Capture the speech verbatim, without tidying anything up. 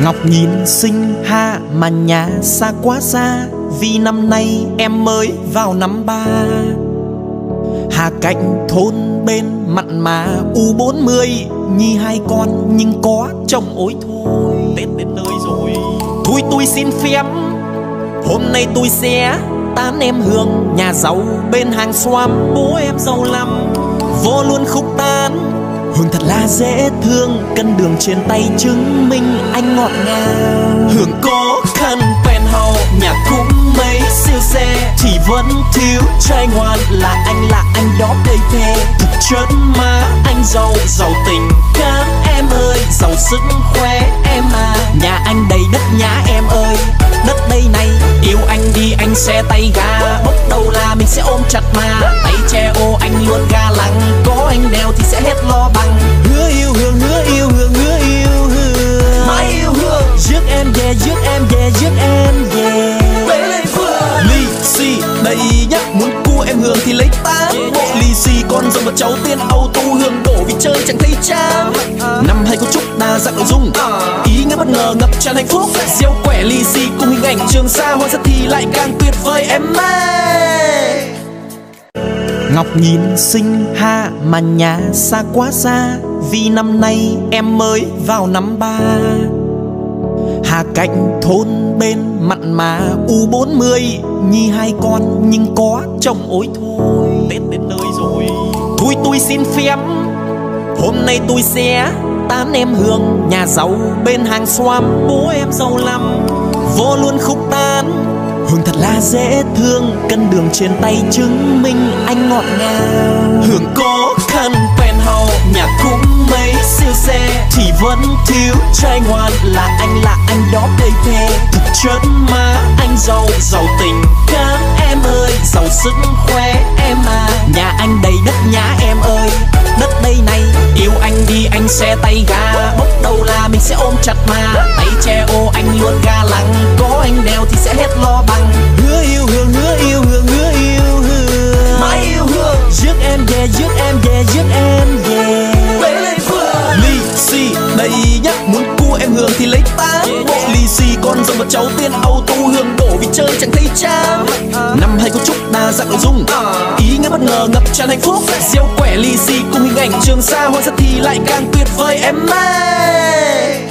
Ngọc nhìn xinh ha mà nhà xa quá xa, vì năm nay em mới vào năm ba. Hà cạnh thôn bên mặn mà u bốn mươi, nhi hai con nhưng có chồng ối thôi. Tết đến nơi rồi, thôi tôi xin phép hôm nay tôi sẽ tán em Hương, nhà giàu bên hàng xoăm. Bố em giàu lắm, vô luôn khúc tan. Hương thật là dễ thương, cân đường trên tay chứng minh anh ngọt ngào. Hương có khăn penthouse, nhà cũng mấy siêu xe, chỉ vẫn thiếu trai ngoan là anh, là anh đó cây phê. Thực chất mà anh giàu, giàu tình cảm em ơi, giàu sức khoe em à. Nhà anh đầy đất nhá em ơi, đất đây này yêu anh đi anh sẽ tay ga, bốc đầu là mình sẽ ôm chặt mà. Tay che ô anh luôn ga lăng, có anh đeo thì sẽ hết lo bằng. Hứa yêu Hương, hứa yêu Hương, hứa yêu Hương, mãi yêu Hương. Rước em về, rước em về, rước em về. Bế lên Phương lì xì đầy nhắc, muốn cua em Hương thì lấy tám bộ lì xì. Con dòng và cháu tiên auto Hương đổ vì chơi chẳng thấy chán. Năm hay có chúc đa dạng nội dung, ý nghĩa bất ngờ ngập tràn hạnh phúc. Diêu quẻ lì xì cùng hình ảnh Trường Sa hoa rất thì lại càng tuyệt vời em ơi. Ngọc nhìn xinh ha mà nhà xa quá xa, vì năm nay em mới vào năm ba. Hà cạnh thôn bên mặn mà u bốn mươi, nhi hai con nhưng có chồng ối thôi. Tết đến nơi rồi, thôi tôi xin phép hôm nay tôi sẽ tán em Hương, nhà giàu bên hàng xoăm. Bố em giàu lắm, vô luôn khúc tan. Hương thật là dễ thương, cân đường trên tay chứng minh anh ngọt ngào. Hương có khăn penthouse, nhà cũng mấy siêu xe, chỉ vẫn thiếu trai ngoan là anh, là anh đó cây phê. Thực chất mà anh giàu, giàu tình cảm em ơi, giàu sức khoe em à. Nhà anh đầy đất nhá em ơi, đất đây này yêu anh đi anh sẽ tay ga, bốc đầu là mình sẽ ôm chặt mà. Tay che ô anh luôn ga lăng, có anh đeo thì sẽ hết lo bằng. Hứa yêu Hương, hứa yêu Hương, hứa yêu Hương, mãi yêu Hương. Rước em về, rước em về, rước em về. Bế lên Phương lì xì đầy nhắc, muốn cua em Hương thì lấy tám bộ lì xì. Con dòng và cháu tiên auto Hương đổ vì chơi chẳng thấy chán. Năm hay có chúc đa dạng nội dung, ý nghĩa bất ngờ ngập tràn hạnh phúc. Diêu quẻ lì xì cùng hình ảnh Trường Sa hoa rất thì lại càng tuyệt vời em ơi.